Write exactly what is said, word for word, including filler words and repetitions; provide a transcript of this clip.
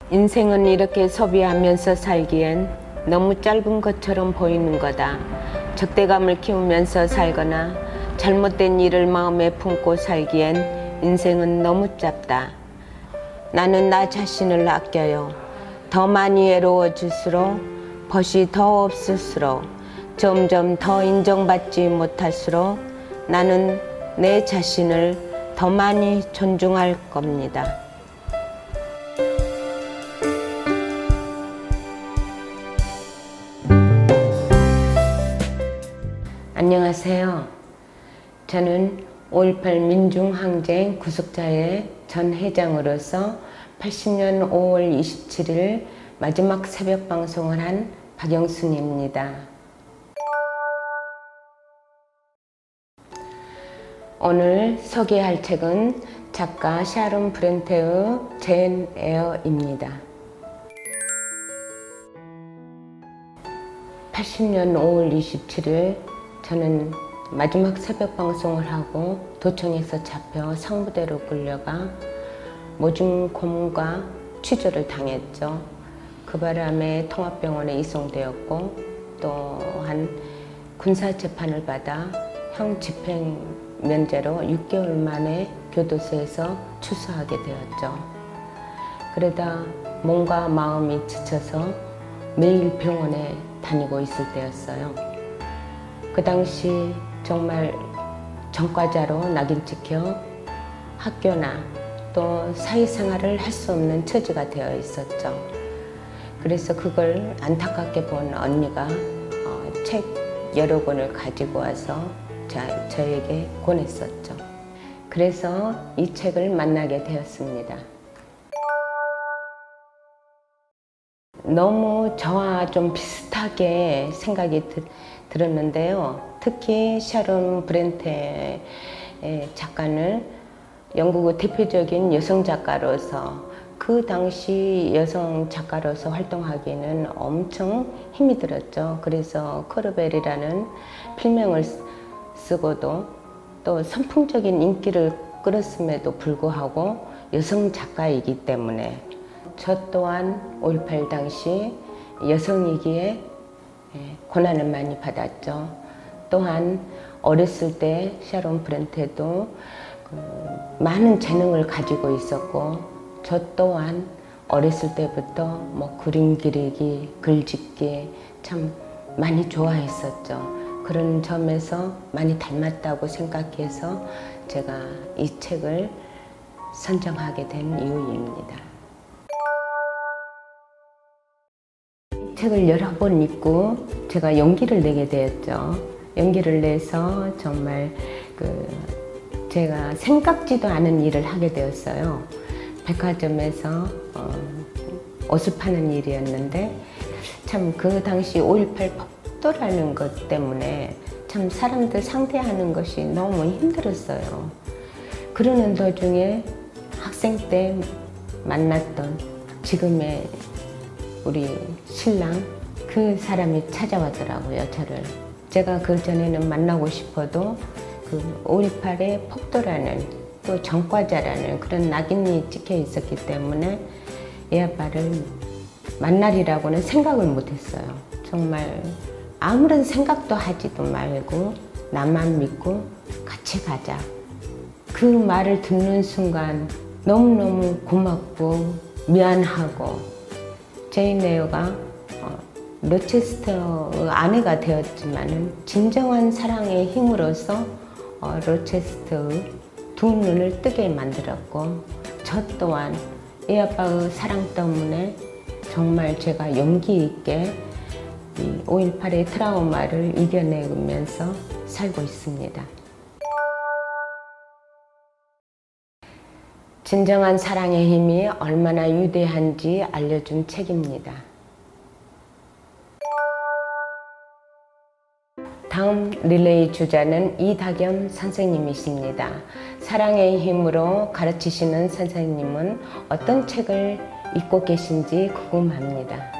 인생은 이렇게 소비하면서 살기엔 너무 짧은 것처럼 보이는 거다. 적대감을 키우면서 살거나 잘못된 일을 마음에 품고 살기엔 인생은 너무 짧다. 나는 나 자신을 아껴요. 더 많이 외로워질수록 벗이 더 없을수록 점점 더 인정받지 못할수록 나는 내 자신을 더 많이 존중할 겁니다. 안녕하세요. 저는 오일팔 민중항쟁 구속자의 전 회장으로서 팔십 년 오월 이십칠일 마지막 새벽 방송을 한 박영순입니다. 오늘 소개할 책은 작가 샤론 브렌테의 제인 에어입니다. 팔십 년 오월 이십칠일 저는 마지막 새벽 방송을 하고 도청에서 잡혀 상부대로 끌려가 모진 고문과 취조를 당했죠. 그 바람에 통합병원에 이송되었고 또한 군사재판을 받아 형 집행 면제로 육 개월 만에 교도소에서 출소하게 되었죠. 그러다 몸과 마음이 지쳐서 매일 병원에 다니고 있을 때였어요. 그 당시 정말 전과자로 낙인 찍혀 학교나 또 사회생활을 할 수 없는 처지가 되어 있었죠. 그래서 그걸 안타깝게 본 언니가 어, 책 여러 권을 가지고 와서 저, 저에게 권했었죠. 그래서 이 책을 만나게 되었습니다. 너무 저와 좀 비슷하게 생각이 드, 들었는데요. 특히 샤론 브렌테 작가는 영국의 대표적인 여성 작가로서 그 당시 여성 작가로서 활동하기에는 엄청 힘이 들었죠. 그래서 커르벨이라는 필명을 쓰고도 또 선풍적인 인기를 끌었음에도 불구하고 여성 작가이기 때문에 저 또한 오일팔 당시 여성이기에 고난을 많이 받았죠. 또한 어렸을 때 샤론 브렌테도 그 많은 재능을 가지고 있었고 저 또한 어렸을 때부터 뭐 그림 그리기, 글짓기 참 많이 좋아했었죠. 그런 점에서 많이 닮았다고 생각해서 제가 이 책을 선정하게 된 이유입니다. 책을 여러 번 읽고 제가 용기를 내게 되었죠. 용기를 내서 정말 그 제가 생각지도 않은 일을 하게 되었어요. 백화점에서 어, 옷을 파는 일이었는데 참 그 당시 오일팔 폭도라는 것 때문에 참 사람들 상대하는 것이 너무 힘들었어요. 그러는 도중에 학생 때 만났던 지금의 우리 신랑 그 사람이 찾아왔더라고요. 저를. 제가 그 전에는 만나고 싶어도 그 오일팔의 폭도라는 또 전과자라는 그런 낙인이 찍혀 있었기 때문에 이 아빠를 만나리라고는 생각을 못했어요. 정말 아무런 생각도 하지도 말고 나만 믿고 같이 가자. 그 말을 듣는 순간 너무너무 고맙고 미안하고 제인 에어가 어, 로체스터의 아내가 되었지만 진정한 사랑의 힘으로써 어, 로체스터의 두 눈을 뜨게 만들었고 저 또한 이 아빠의 사랑 때문에 정말 제가 용기 있게 이 오일팔의 트라우마를 이겨내면서 살고 있습니다. 진정한 사랑의 힘이 얼마나 위대한지 알려준 책입니다. 다음 릴레이 주자는 이다겸 선생님이십니다. 사랑의 힘으로 가르치시는 선생님은 어떤 책을 읽고 계신지 궁금합니다.